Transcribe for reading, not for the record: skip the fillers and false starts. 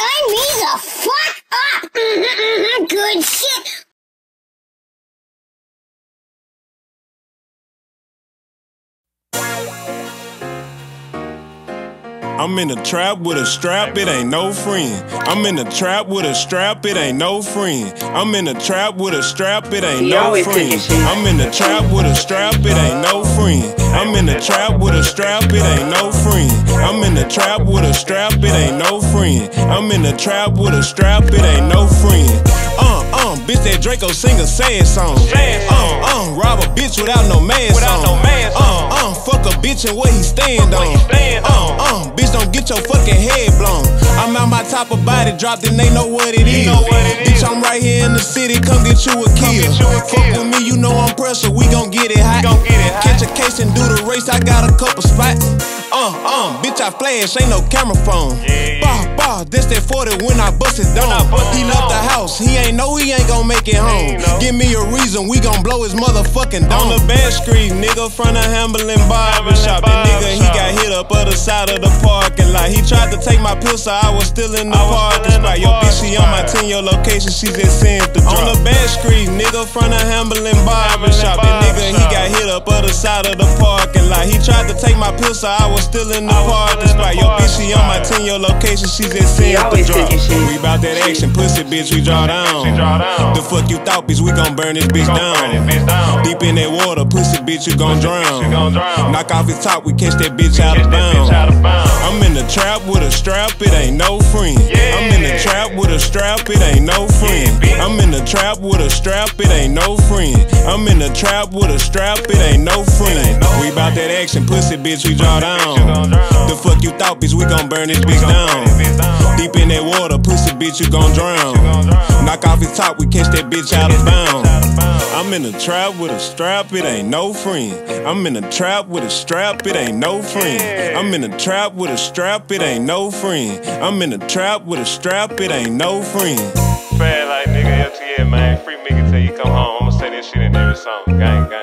Sign me the fuck up! Good shit! I'm in the trap with a strap, it ain't no friend. I'm in the trap with a strap, it ain't no friend. I'm in the trap with a strap, it ain't no friend. I'm in the trap with a strap, it ain't no friend. I'm in the trap with a strap, it ain't no friend. I'm in the trap with a strap, it ain't no friend. I'm in the trap with a strap, it ain't no friend. Bitch, that Draco sing a sad song. Rob a bitch without no mask on. Fuck a bitch and what he stand on. Bitch, don't get your fucking head blown. I'm out my top of body dropped and they know what it is. Bitch, I'm right here in the city, come get you a kill. Fuck with me, you know I'm pressure, we gon' get it hot. Catch a case and do the race, I got a couple spots. Bitch, I flash, ain't no camera phone. Bah, that's that 40 when I bust it down. He left the house, he ain't know he ain't gon' make it home. Give me a reason, we gon' blow his motherfucking dome. On the back street, nigga, front of Hamblin Barbershop. That nigga, he got hit up other side of the parking lot. He tried to take my pistol, I was still in the parking spot. Yo, bitch, she on my 10-year location, she just sent the drop. On the back street, nigga, front of Hamblin Barbershop. That nigga, he got hit up other side of the parking lot. He tried to take my pistol, I was still in the parking spot. Yo, bitch, she on my 10-year location, she just sent the drop. We bout that action, pussy bitch, we draw down. The fuck you thought, bitch, we gon' burn this bitch down. Deep in that water, pussy bitch, you gon' drown. Knock off his top, we catch that bitch out of bounds. I'm in the trap with a strap, it ain't no friend. I'm in the trap with a strap, it ain't no friend. I'm in the trap with a strap, it ain't no friend. I'm in the trap with a strap, it ain't no friend. We bout that action, pussy bitch, we draw down. The fuck you thought, bitch, we gon' burn this bitch down. Deep in that water, pussy bitch, you gon' drown. Knock off his top, we catch that bitch out of bounds. I'm in the trap with a strap, it ain't no friend. I'm in the trap with a strap, it ain't no friend. I'm in the trap with a strap, it ain't no friend. I'm in the trap with a strap, it ain't no friend. Bad like nigga, LTN, man. Free nigga till you come home. I'ma say this shit in every song. Gang, gang.